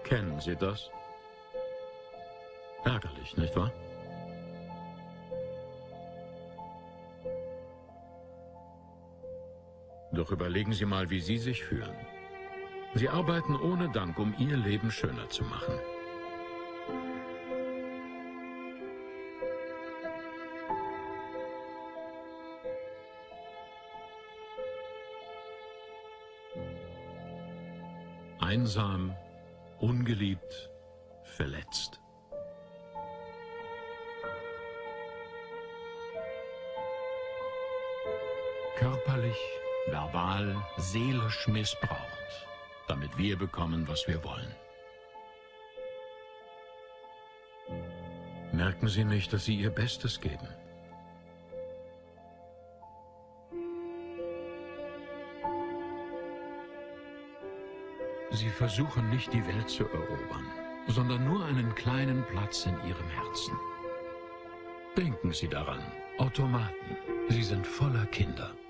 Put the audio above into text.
Kennen Sie das? Ärgerlich, nicht wahr? Doch überlegen Sie mal, wie Sie sich fühlen. Sie arbeiten ohne Dank, um Ihr Leben schöner zu machen. Einsam, ungeliebt, verletzt. Körperlich, verbal, seelisch missbraucht, damit wir bekommen, was wir wollen. Merken Sie nicht, dass Sie Ihr Bestes geben? Sie versuchen nicht, die Welt zu erobern, sondern nur einen kleinen Platz in Ihrem Herzen. Denken Sie daran, Automaten, sie sind voller Kinder.